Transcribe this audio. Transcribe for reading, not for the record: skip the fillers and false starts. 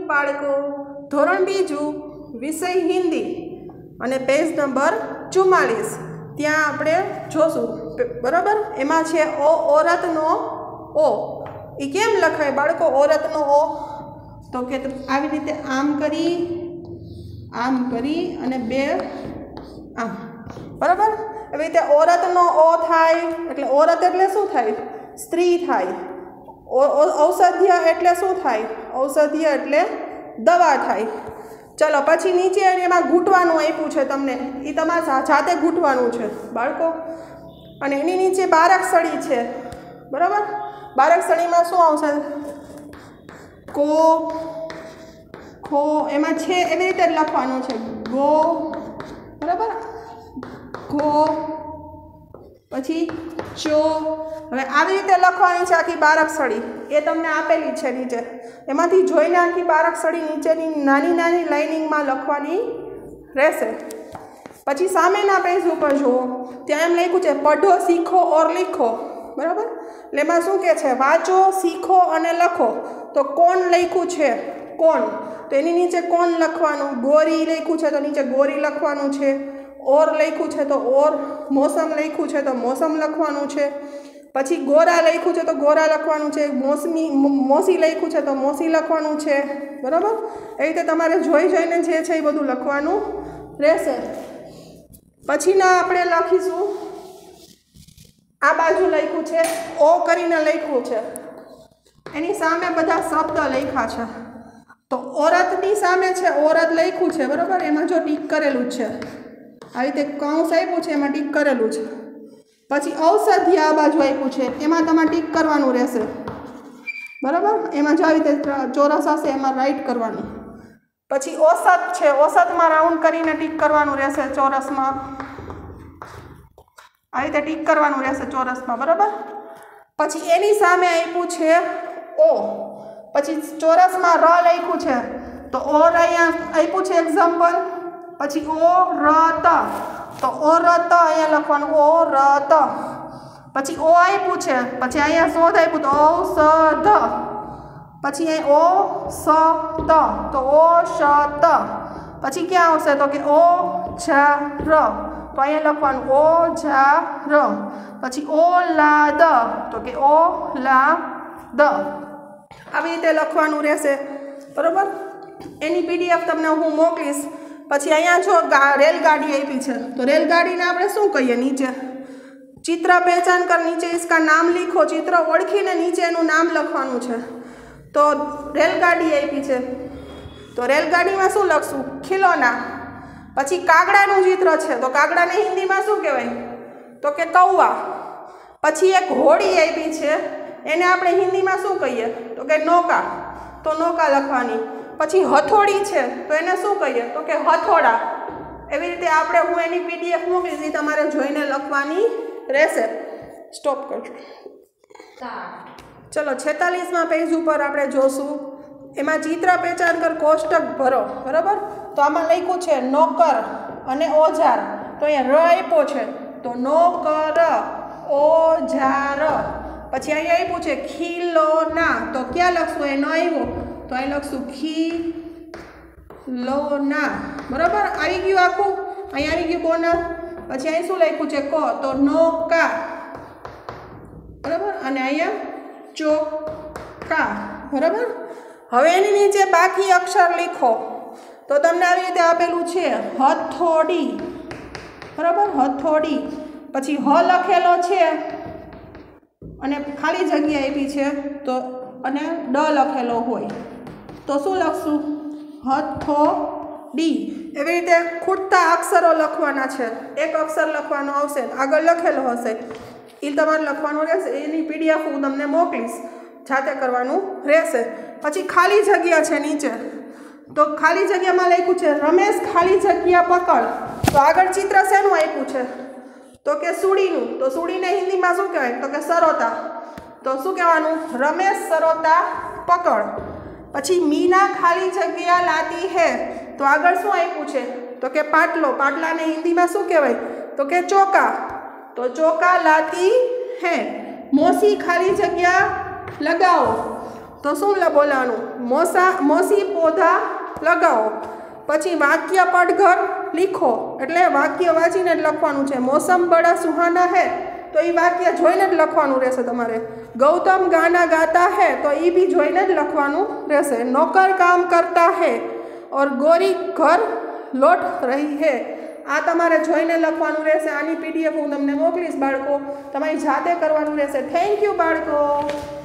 बाळको धोरण बीजू विषय हिंदी अने पेज नंबर 44 त्यां आपणे जोशुं बराबर। एमां छे ओ औरतनो ओ ए केम लखाय बाळको औरतनो ओ तो के आवी रीते आम करी अने बे आम बराबर। एवी रीते औरतनो ओ थाय एटले औरत एटले शुं थाय स्त्री थाय। औषधीय एटले शुं थाय औषधीय एटले दवा थाय। चलो पछी नीचे एमां घूंटवानुं आप्युं छे तमने ए तमारे जाते घूंटवानुं छे बाळको अने एनी नीचे बाराक्षरी छे बराबर। बाराक्षरीमां शुं आवशे को खो एमां छे एवी रीते लखवानुं छे गो बराबर गो पछी चो। हवे आवी रीते लखवानी छे आखी बाराक्षरी ए तमने आपेली छे नीचे एमांथी जोईने आखी बाराक्षरी नीचेनी नानी नानी लाइनिंगमां लखवानी रहेशे। पछी सामेना पेज उपर जुओ त्यां एम लख्युं छे पढ़ो सीखो और लिखो बराबर। એટલે એમાં શું કહે છે વાંચો શીખો અને લખો તો કોણ લખ્યું છે કોણ તો એની નીચે કોણ લખવાનું। ગોરી લખ્યું છે તો નીચે ગોરી લખવાનું છે। ઓર લખ્યું છે તો ઓર। મોસમ લખ્યું છે તો મોસમ લખવાનું છે। પછી ગોરા લખ્યું છે તો ગોરા લખવાનું છે। મોસી લખ્યું છે તો મોસી લખવાનું છે બરાબર। એ રીતે તમારે જોઈ જોઈને જે છે એ બધું લખવાનું રહેશે। પછીના આપણે લખીશું आ बाजू लख्युं छे ओ करीने लख्युं छे एनी सामे बधा शब्द लख्या छे तो औरतनी सामे छे औरत लख्युं छे बराबर। एमां जो टीक करेलुं छे आ रीते कौंस आप्युं छे एमां टीक करेलुं छे। पछी औषधि आ बाजू आप्युं छे एमां तमारे टीक करवानुं रहेशे बराबर। एमां जो आ रीते चोरस हशे एमां राइट करवानुं। पछी औषध छे औषधमां राउंड करीने टीक करवानुं रहेशे चोरसमां आ रीते टीक करवानुं रहेशे चोरसमां बराबर। पछी एनी सामे आप्युं छे ओ पछी चोरसमां र लख्युं छे तो ओ अहींया आप्युं छे एक्जाम्पल। पछी ओ र त तो ओ र त अहींया लखवानुं ओ र त। पछी ओ आप्युं छे पछी अहींया शोध आप्युं तो औषध। पछी अहीं ओ स त तो ओ श त। पछी क्या आवशे तो के ओ झा र तो अहीं लखवानुं ओ झा र। पछी ओ ला द तो के ओ ला द આવી રીતે લખવાનું રહેશે બરાબર। એની પીડીએફ તમને હું મોકલીશ। પછી અહીંયા જો રેલગાડી આપી છે તો રેલગાડીને આપણે શું કહીએ નીચે चित्र पहचान कर नीचे इसका नाम लिखो। चित्र ओळखीने नीचे एनुं नाम लखवानुं छे तो रेलगाड़ी आपी छे तो रेलगाड़ीमां शुं लखशुं खिलौना। पछी कागड़ानुं चित्र छे तो कागड़ाने हिंदीमां शुं कहेवाय तो के कौवा। पछी एक होड़ी आपी छे एने आपणे हिंदीमां शुं कहीए तो के नौका तो नौका लखवानी। पछी हथोड़ी छे तो एने शुं कहीए तो के हथोड़ा। एवी रीते आपणे हुं एनी पीडीएफ मोकलीश ए तमारे जोईने लखवानी रहेशे। स्टॉप करजो। चलो 46मां पेज पर आपणे जोशुं एमां चित्र पहचान कर कोष्टक भरो बराबर। तो आमां लख्युं छे नौकर अने ओजार तो अहींया र आप्यो छे तो नौकर ओजार। पछी अहींया आप्युं छे खिलौना तो क्या लखशुं ए न आव्यो तो अहीं लखशुं खिलौना बराबर। आई गयुं आखुं अहीं आई गयुं बोनस। पछी अहीं शुं लख्युं छे क तो नौका बराबर अने अहींया चोका बराबर। हवे एनी नीचे बाकी अक्षर लिखो तो तमने आवी रीते आपेलुं छे हथोड़ी बराबर हथोड़ी। पछी ह लखेलो छे अने खाली जग्या आपी छे तो अने ड लखेलो होय तो शुं लखशुं हथोड़ी। एवी रीते खूटता अक्षरो लखवाना छे एक अक्षर लखवानो आवशे आगळ लखेलो हशे ए तमारे लखवानुं रहेशे। एनी पीडीएफ हुं तमने मोकलीश जाते करवानुं रहेशे। पछी खाली जग्या छे नीचे तो खाली जग्यामां लख्युं छे रमेश खाली जग्या पकड़ तो आगळ चित्र शेनुं आप्युं छे तो के सूडीनुं तो सूडीने हिंदीमां शुं कहेवाय तो के सरोता तो शुं कहेवानुं रमेश सरोता पकड़। पछी मीना खाली जग्या लाती है तो आगळ शुं आप्युं छे तो के पाटलो पाटलाने हिंदीमां शुं कहेवाय तो के चोका तो चोका लाती है। मोसी खाली जग्या लगाओ તો શું બોલવાનું? મોસી પૌધા લગાવો. પછી વાક્ય પટઘર લીખો, એટલે વાક્ય વાંચીને જ લખવાનું છે. મોસમ બડા સુહાના હે, તો એ વાક્ય જોઈને જ લખવાનું રહેશે તમારે. ગૌતમ ગાના ગાતા હે, તો એ બી જોઈને જ લખવાનું રહેશે. નોકર કામ કરતા હે ઓર ગોરી ઘર લોટ રહી હે, આ તમારે જોઈને લખવાનું રહેશે. આની PDF હું તમને મોકલીશ બાળકો, તમારી જાતે કરવાનું રહેશે. થેન્ક યુ બાળકો.